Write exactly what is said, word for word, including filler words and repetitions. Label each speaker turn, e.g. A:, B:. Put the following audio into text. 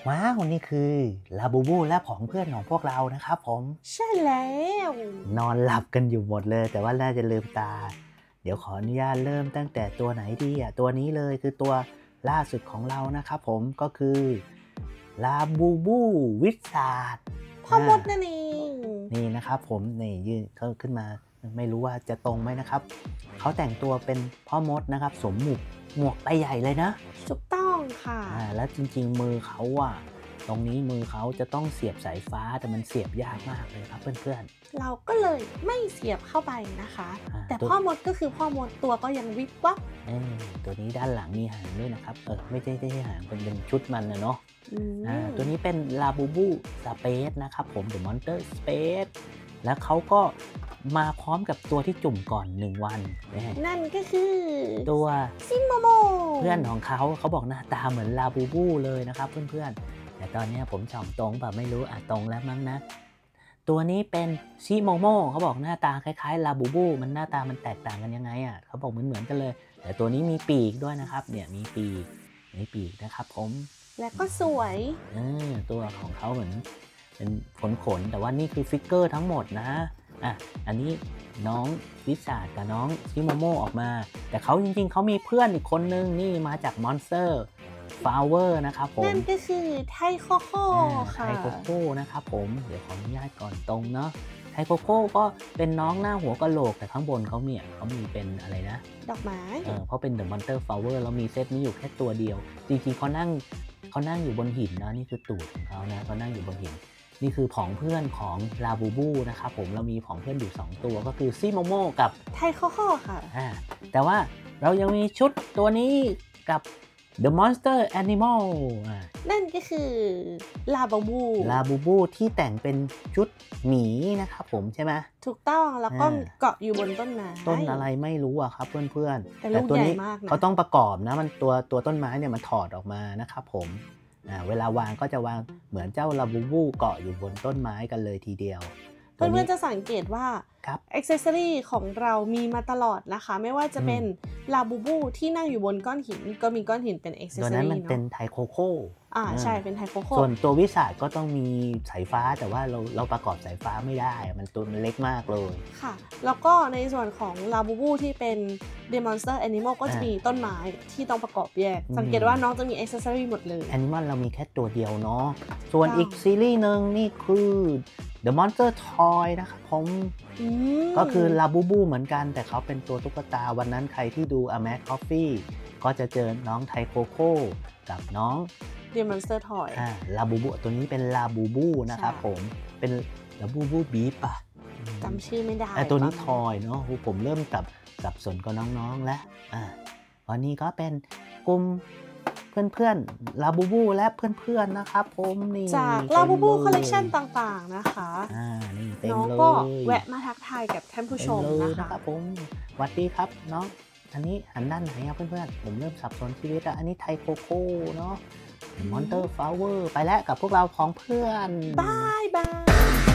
A: ว้าวนี่คือลาบูบูและผองเพื่อนของพวกเรานะครับผม
B: ใช่แล้ว
A: นอนหลับกันอยู่หมดเลยแต่ว่าน่าจะลืมตาเดี๋ยวขออนุญาตเริ่มตั้งแต่ตัวไหนดีอ่ะตัวนี้เลยคือตัวล่าสุดของเรานะครับผมก็คือลาบูบูวิสาด
B: พ่อมดนั่นเอง
A: นี่นะครับผมนี่ยื่นเขาขึ้นมาไม่รู้ว่าจะตรงไหมนะครับเขาแต่งตัวเป็นพ่อมดนะครับสวมหมวกหมวกใบใหญ่เลยนะ
B: ถูกต้องค่ะ
A: อ่าแล้วจริงๆมือเขาอะตรงนี้มือเขาจะต้องเสียบสายฟ้าแต่มันเสียบยากมากเลยครับเพื่อน
B: ๆเราก็เลยไม่เสียบเข้าไปนะคะแต่
A: ตัว
B: พ่อมดก็คือพ่อมดตัวก็ยังวิบวับ
A: เออตัวนี้ด้านหลังมีหางด้วยนะครับเออไม่ใช่ไม่ใช่หางเป็นเป็นชุดมันนะเนาะอ่าตัวนี้เป็นลาบูบูสเปซนะครับผมเดอะมอนสเตอร์สเปซแล้วเขาก็มาพร้อมกับตัวที่จุ่มก่อนหนึ่งวัน
B: นั่นก็คือ
A: ตัว
B: ซิโมโม
A: เพื่อนของเขาเขาบอกหน้าตาเหมือนลาบูบูเลยนะครับเพื่อนๆแต่ตอนนี้ผมส่องตรงแบบไม่รู้อ่ะตรงแล้วมั้งนะตัวนี้เป็นซิโมโมเขาบอกหน้าตาคล้ายๆลาบูบูมันหน้าตามันแตกต่างกันยังไงอ่ะเขาบอกเหมือนเหมือนกันเลยแต่ตัวนี้มีปีกด้วยนะครับเนี่ยมีปีกมีปีกนะครับผม
B: และก็สวย
A: เออตัวของเขาเหมือนเป็นขนขนแต่ว่านี่คือฟิกเกอร์ทั้งหมดนะอ่ะอันนี้น้องวิสาดกับน้องซิโมโมออกมาแต่เขาจริงๆเขามีเพื่อนอีกคนนึงนี่มาจากมอนสเตอร์ฟลาวเวอร์นะครับผม
B: นั่นก็คือไทโคโค่ค่ะ
A: ไทโคโค่นะครับผมเดี๋ยวขออนุญาตก่อนตรงเนาะไทโคโค่ก็เป็นน้องหน้าหัวกะโหลกแต่ข้างบนเขาเนี่ยเขามีเป็นอะไรนะ
B: ดอกไม้
A: เออเพราะเป็นเดอะมอนสเตอร์ฟลาวเวอร์แล้วมีเซตนี้อยู่แค่ตัวเดียวจริงๆเขานั่งเขานั่งอยู่บนหินนะนี่คือตูดของเขานะเขานั่งอยู่บนหินนี่คือผองเพื่อนของลาบูบูนะครับผมเรามีผองเพื่อนอยู่สองตัวก็คือซิโมโมกับ
B: ไทโคโค่ค่ะ
A: อ่าแต่ว่าเรายังมีชุดตัวนี้กับ The Monster Animal อ่า
B: นั่นก็คือลาบูบู
A: ลาบูบูที่แต่งเป็นชุดหมีนะครับผมใช่ไหม
B: ถูกต้องแล้วก็เกาะอยู่บนต้นไม้
A: ต้นอะไรไม่รู้อะครับเพื่อน
B: ๆแต่ตัวนี้
A: เขาต้องประกอบนะมันตัวตัวต้นไม้เนี่ยมันถอดออกมานะครับผมเวลาวางก็จะวางเหมือนเจ้าลาบูบูเกาะอยู่บนต้นไม้กันเลยทีเดียว
B: เพื่อนๆจะสังเกตว่าอ็อกเซสซอรี่ของเรามีมาตลอดนะคะไม่ว่าจะเป็นลาบูบูที่นั่งอยู่บนก้อนหินก็มีก้อนหินเป็นอ็อกเซสซอรี่เนาะตัวนั้น
A: มันเป็นไทโคโค่
B: อ่าใช่เป็นไทโคโค่
A: ส่วนตัววิสาดก็ต้องมีสายฟ้าแต่ว่าเราเราประกอบสายฟ้าไม่ได้มันตัวมันเล็กมากเลย
B: ค่ะแล้วก็ในส่วนของลาบูบูที่เป็น The Monster Animal ก็จะมีต้นไม้ที่ต้องประกอบแยกสังเกตว่าน้องจะมีอ็อกเซสซอรี่หมดเลย
A: Animal เรามีแค่ตัวเดียวเนาะส่วนอีกซีรีส์หนึ่งนี่คือ The Monster Toy นะครับผมก็คือลาบูบูเหมือนกันแต่เขาเป็นตัวตุ๊กตาวันนั้นใครที่ดู A Mad Coffee ก็จะเจอน้องไทโคโค่กับน้อง
B: The Monster Toy
A: อ่าลาบูบูตัวนี้เป็นลาบูบูนะครับผมเป็นลาบูบูบีปะ
B: จำชื่อไม่ได้
A: ไอตัวนี้ทอยเนาะผมเริ่มกับกับสนกับน้องๆแล้วอ่าวันนี้ก็เป็นกลุ่มเพื่อนๆลาบูบูและเพื่อนๆนะครับผมนี่
B: จากลาบูบูคอลเลกชันต่างๆนะคะ
A: อ่านี่เต็มเลย
B: น้องก็แวะมาทักทายกับท่านผู้ชมนะคะ
A: ผมสวัสดีครับน้องอันนี้หันด้านไหนครับเพื่อนๆผมเริ่มสับสนชีวิตอ่ะอันนี้ไทโคโค่เนาะมอนสเตอร์ฟลาวเวอร์ไปแล้วกับพวกเราของเพื่อน
B: บายบาย